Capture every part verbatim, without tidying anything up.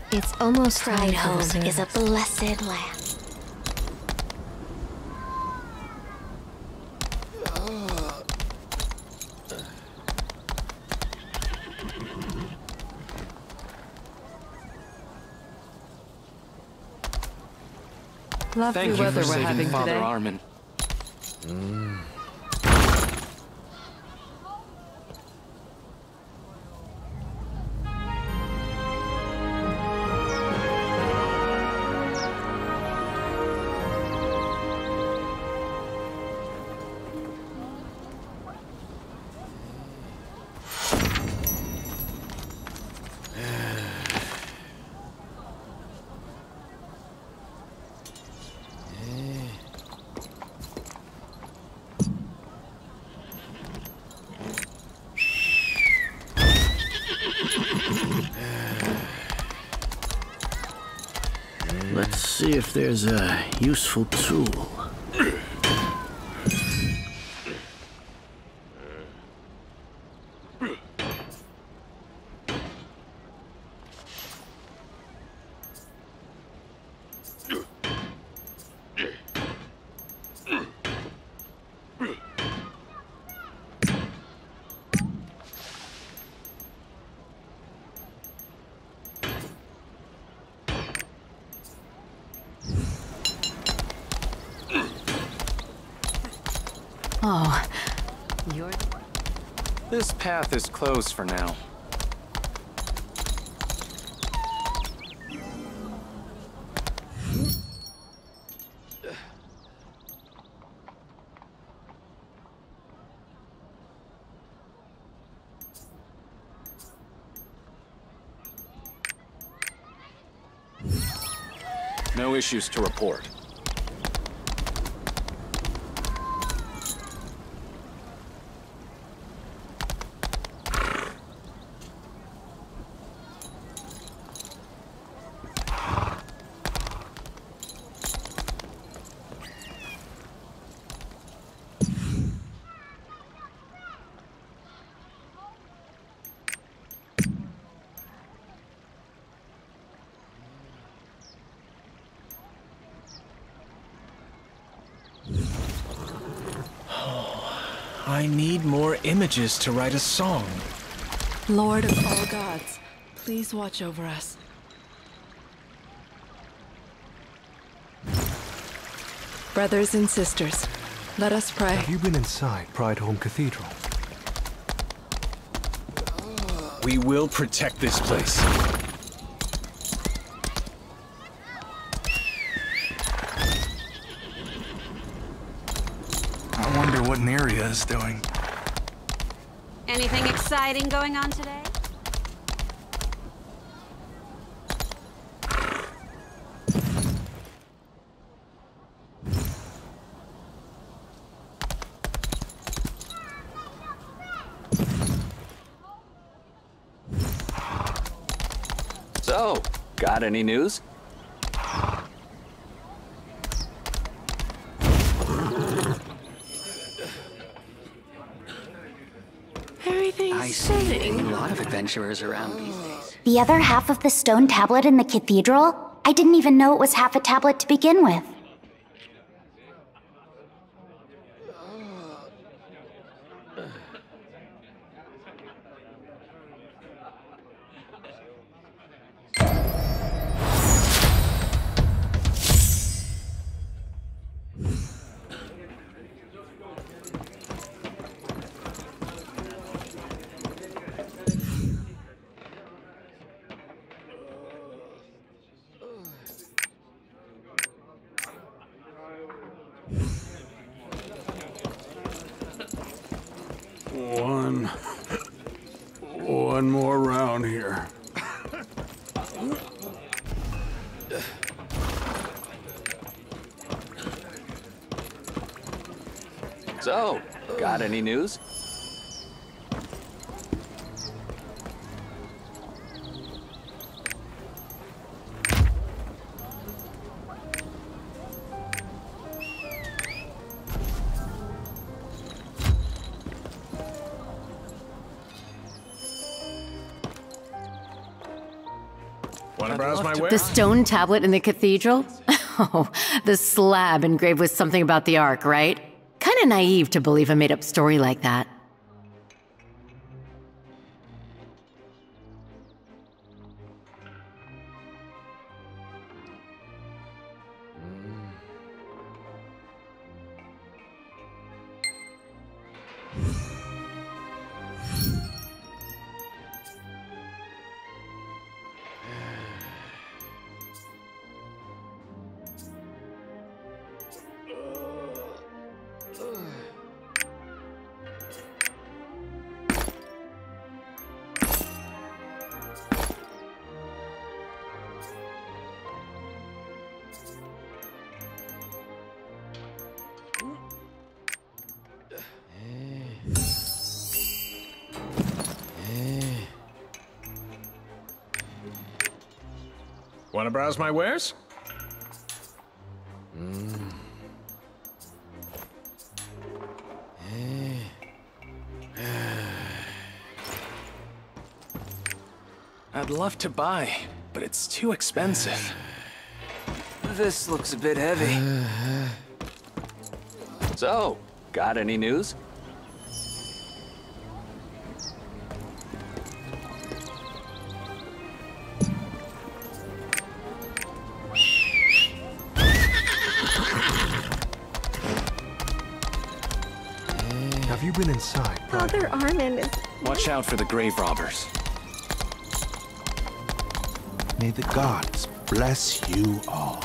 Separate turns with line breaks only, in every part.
It's almost time
Pride
for the
home
service.
is a blessed land.
Lovely
Thank you
weather
for
we're
saving
having
Father
today.
Armin.
Let's see if there's a useful tool.
Oh, you're...
This path is closed for now. No issues to report.
I need more images to write a song.
Lord of all gods, please watch over us. Brothers and sisters, let us pray.
Have you been inside Pride Home Cathedral?
We will protect this place.
I wonder what Neria is doing.
Anything exciting going on today?
So, got any news?
Everything's
I see a lot of adventurers around these days.
The other half of the stone tablet in the cathedral? I didn't even know it was half a tablet to begin with.
One... One more round here.
So, got any news?
Wanna browse my wares?
The stone tablet in the cathedral? Oh, the slab engraved with something about the Ark, right? Kinda naive to believe a made-up story like that.
Wanna browse my wares? I'd love to buy, but it's too expensive.
This looks a bit heavy. So, got any news?
Have you been inside, Pride?
Father Armin is...
Watch out for the grave robbers.
May the gods bless you all.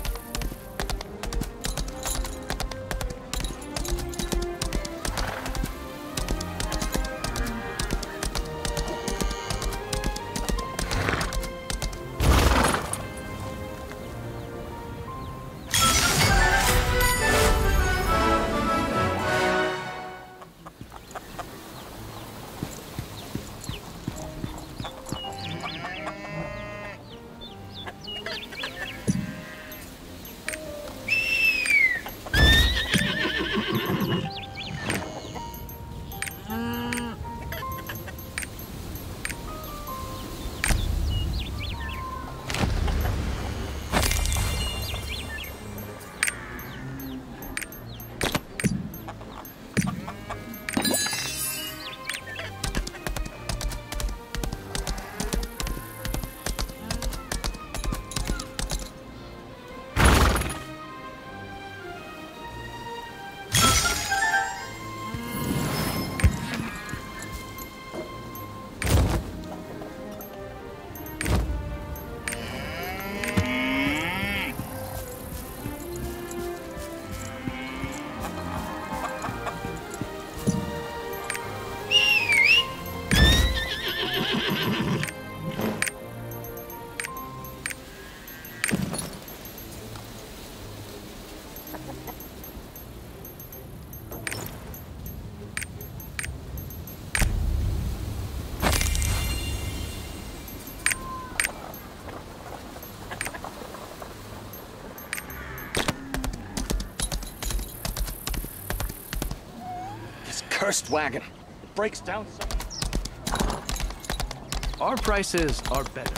Cursed wagon. It breaks down so...
Our prices are better.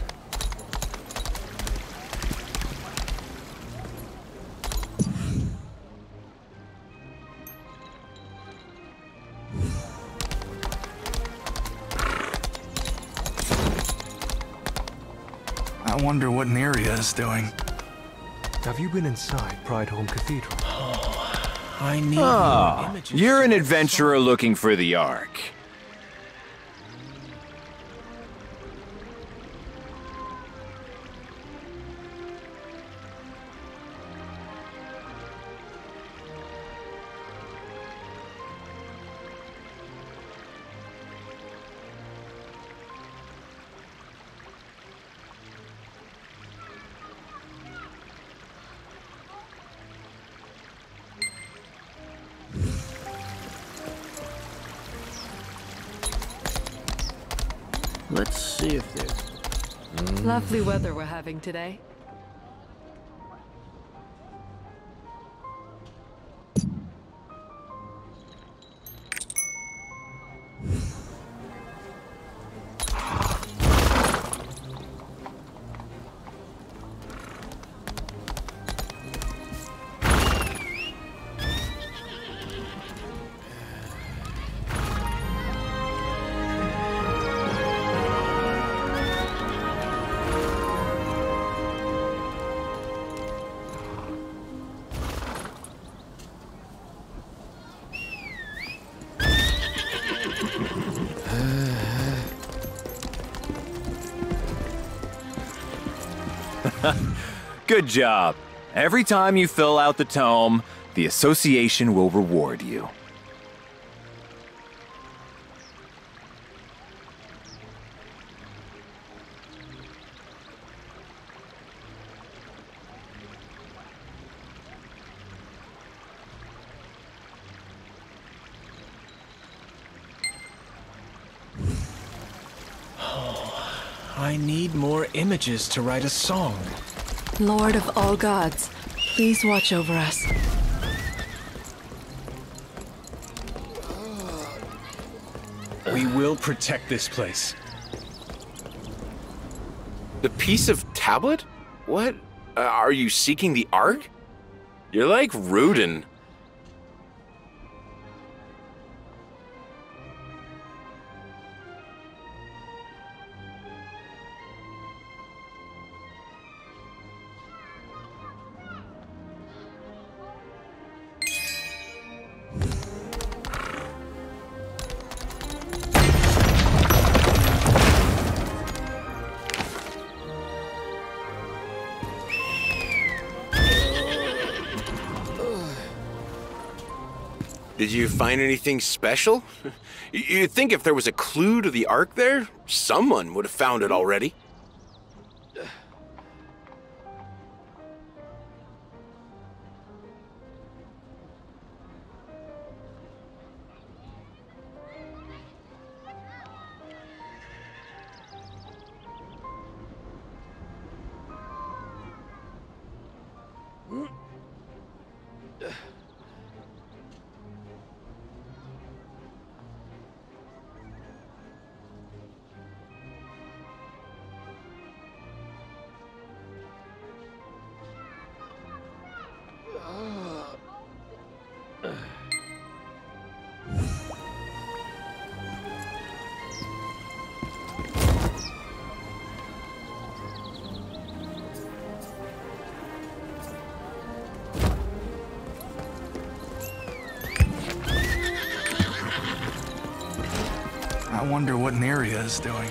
I wonder what Neria is doing. Have you been inside Pride Home Cathedral?
I need
Ah,
more images.
you're an adventurer looking for the Ark.
Let's see if there's...
Lovely weather we're having today.
Good job. Every time you fill out the tome, the association will reward you.
I need more images to write a song.
Lord of all gods, please watch over us.
We will protect this place.
The piece of tablet? What? Uh, are you seeking the Ark? You're like Rudin. Did you find anything special? You'd think if there was a clue to the Ark there, someone would have found it already.
I wonder what Neria is doing.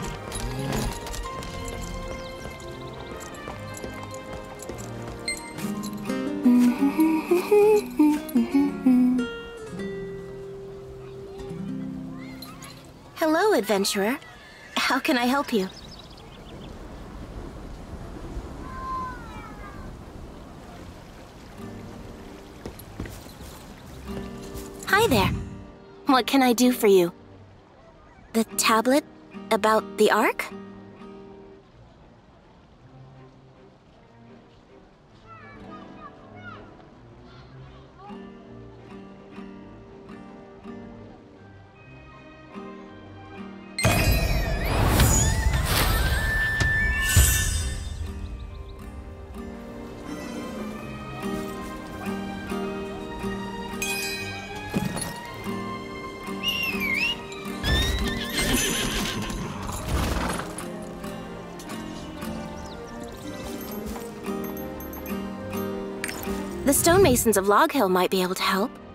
Hello, adventurer. How can I help you? Hi there. What can I do for you? The tablet about the Ark? The stonemasons of Log Hill might be able to help.